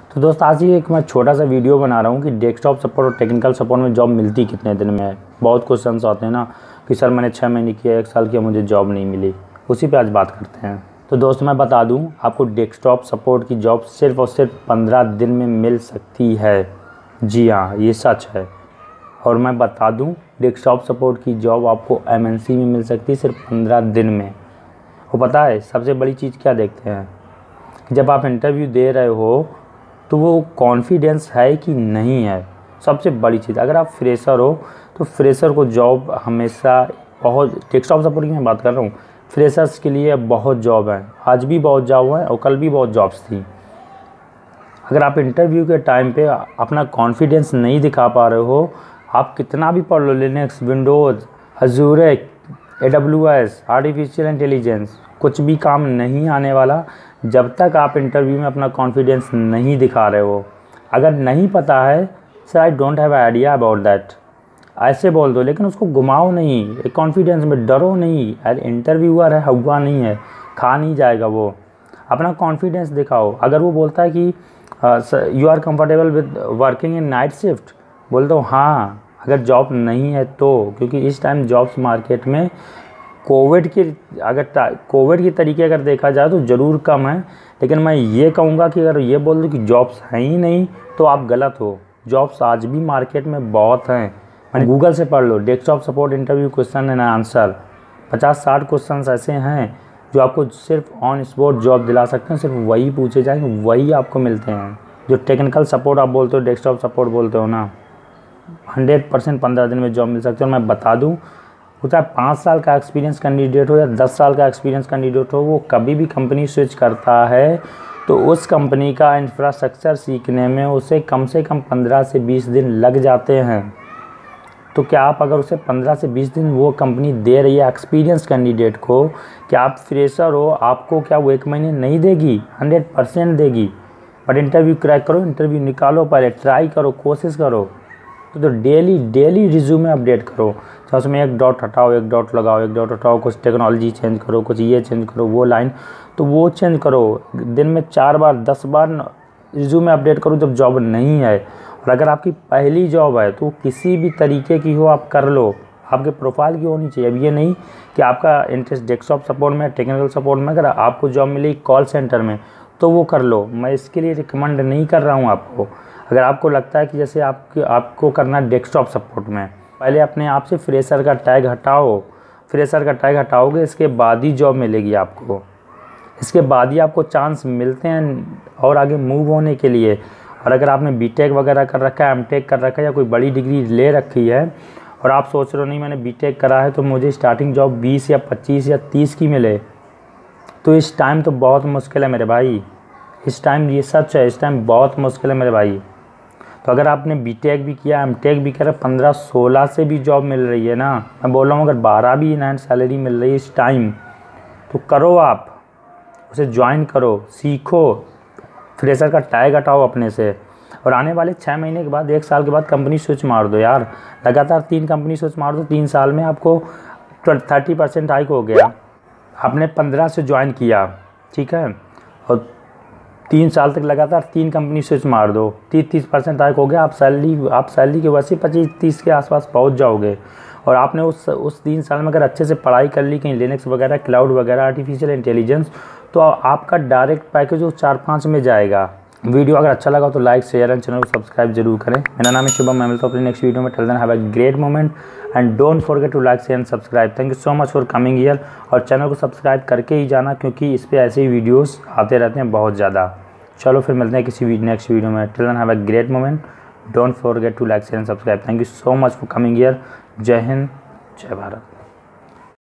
तो दोस्त आज ही एक मैं छोटा सा वीडियो बना रहा हूँ कि डेस्कटॉप सपोर्ट और टेक्निकल सपोर्ट में जॉब मिलती कितने दिन में है। बहुत क्वेश्चंस आते हैं ना कि सर मैंने 6 महीने किया, 1 साल किया, मुझे जॉब नहीं मिली। उसी पे आज बात करते हैं। तो दोस्त मैं बता दूँ आपको डेस्कटॉप सपोर्ट की जॉब सिर्फ और सिर्फ 15 दिन में मिल सकती है। जी हाँ, ये सच है। और मैं बता दूँ डेस्कटॉप सपोर्ट की जॉब आपको MNC में मिल सकती है सिर्फ 15 दिन में। वो पता है सबसे बड़ी चीज़ क्या देखते हैं, जब आप इंटरव्यू दे रहे हो तो वो कॉन्फिडेंस है कि नहीं है। सबसे बड़ी चीज़, अगर आप फ्रेशर हो तो फ्रेशर को जॉब हमेशा बहुत, डेस्कटॉप सपोर्ट की मैं बात कर रहा हूँ, फ्रेशर्स के लिए बहुत जॉब है। आज भी बहुत जॉब है और कल भी बहुत जॉब्स थी। अगर आप इंटरव्यू के टाइम पे अपना कॉन्फिडेंस नहीं दिखा पा रहे हो, आप कितना भी पढ़ लो, Linux, Windows, Azure, AWS, artificial intelligence, कुछ भी काम नहीं आने वाला जब तक आप इंटरव्यू में अपना कॉन्फिडेंस नहीं दिखा रहे हो। अगर नहीं पता है sir I don't have idea about that, ऐसे बोल दो, लेकिन उसको घुमाओ नहीं, एक कॉन्फिडेंस में डरो नहीं। यार इंटरव्यूअर है, हुआ नहीं है, खा नहीं जाएगा वो। अपना कॉन्फिडेंस दिखाओ। अगर वो बोलता है कि you are comfortable with working in night shift, बोल दो हाँ, अगर जॉब नहीं है तो। क्योंकि इस टाइम जॉब्स मार्केट में कोविड की तरीके अगर देखा जाए तो ज़रूर कम है। लेकिन मैं ये कहूँगा कि अगर ये बोल दो कि जॉब्स हैं ही नहीं तो आप गलत हो। जॉब्स आज भी मार्केट में बहुत हैं। मैंने गूगल से पढ़ लो, desktop support interview question and answer, 50-60 question ऐसे हैं जो आपको सिर्फ ऑन स्पॉट जॉब दिला सकते हैं। सिर्फ वही पूछे जाएंगे, वही आपको मिलते हैं। जो टेक्निकल सपोर्ट आप बोलते हो, डेस्कटॉप सपोर्ट बोलते हो ना, 100% 15 दिन में जॉब मिल सकती है। और मैं बता दूं, वो चाहे 5 साल का एक्सपीरियंस कैंडिडेट हो या 10 साल का एक्सपीरियंस कैंडिडेट हो, वो कभी भी कंपनी स्विच करता है तो उस कंपनी का इंफ्रास्ट्रक्चर सीखने में उसे कम से कम 15 से 20 दिन लग जाते हैं। तो क्या आप अगर उसे 15 से 20 दिन वो कंपनी दे रही है एक्सपीरियंस कैंडिडेट को, क्या आप फ्रेशर हो, आपको क्या वो 1 महीने नहीं देगी? 100% देगी। बट इंटरव्यू क्रैक करो, इंटरव्यू निकालो, पहले ट्राई करो, कोशिश करो। तो डेली रिज्यूमे अपडेट करो। तो उसमें 1 डॉट हटाओ, 1 डॉट लगाओ, 1 डॉट हटाओ, कुछ टेक्नोलॉजी चेंज करो, कुछ ये चेंज करो, वो लाइन तो वो चेंज करो। दिन में 4 बार 10 बार रिज्यूमे अपडेट करो जब जॉब नहीं है। और अगर आपकी पहली जॉब है तो किसी भी तरीके की हो आप कर लो, आपके प्रोफाइल की होनी चाहिए। अब ये नहीं कि आपका इंटरेस्ट डेस्कटॉप सपोर्ट में, टेक्निकल सपोर्ट में, अगर आपको जॉब मिली कॉल सेंटर में तो वो कर लो। मैं इसके लिए रिकमेंड नहीं कर रहा हूँ आपको। अगर आपको लगता है कि जैसे आपको करना डेस्कटॉप सपोर्ट में, पहले अपने आप से फ्रेशर का टैग हटाओ। फ्रेशर का टैग हटाओगे, इसके बाद ही जॉब मिलेगी आपको। इसके बाद ही आपको चांस मिलते हैं और आगे मूव होने के लिए। और अगर आपने BTech वगैरह कर रखा है, MTech कर रखा है या कोई बड़ी डिग्री ले रखी है और आप सोच रहे हो नहीं मैंने BTech करा है तो मुझे स्टार्टिंग जॉब 20 या 25 या 30 की मिले, तो इस टाइम तो बहुत मुश्किल है मेरे भाई। इस टाइम ये सच है, इस टाइम बहुत मुश्किल है मेरे भाई। तो अगर आपने BTech भी किया, MTech भी करा, 15-16 से भी जॉब मिल रही है ना, मैं बोल रहा हूँ अगर 12 भी इन हैंड सैलरी मिल रही है इस टाइम, तो करो, आप उसे ज्वाइन करो, सीखो, फ्रेशर का टैग हटाओ अपने से। और आने वाले 6 महीने के बाद, 1 साल के बाद कंपनी स्विच मार दो यार। लगातार 3 कंपनी स्विच मार दो, 3 साल में आपको 30% हाइक हो गया। आपने 15 से ज्वाइन किया, ठीक है, और 3 साल तक लगातार 3 कंपनी स्विच मार दो, 30% हाइक हो गया। आप सैलरी की वजह से 25-30 के आसपास पहुंच जाओगे। और आपने उस 3 साल में अगर अच्छे से पढ़ाई कर ली, कहीं लिनक्स वगैरह, क्लाउड वगैरह, आर्टिफिशियल इंटेलिजेंस, तो आपका डायरेक्ट पैकेज वो 4-5 में जाएगा। वीडियो अगर अच्छा लगा तो लाइक, शेयर एंड चैनल को सब्सक्राइब जरूर करें। मेरा नाम है शुभम, मैं मिलता हूँ अपनी नेक्स्ट वीडियो में। Till then have a great moment and don't forget to like, share and subscribe. Thank you so much for coming here. और चैनल को सब्सक्राइब करके ही जाना, क्योंकि इस पर ऐसे ही वीडियोज़ आते रहते हैं बहुत ज़्यादा। चलो फिर मिलते हैं किसी नेक्स्ट वीडियो में। Till then have a great moment, don't forget to like, share and subscribe. Thank you so much for coming here. जय हिंद, जय भारत।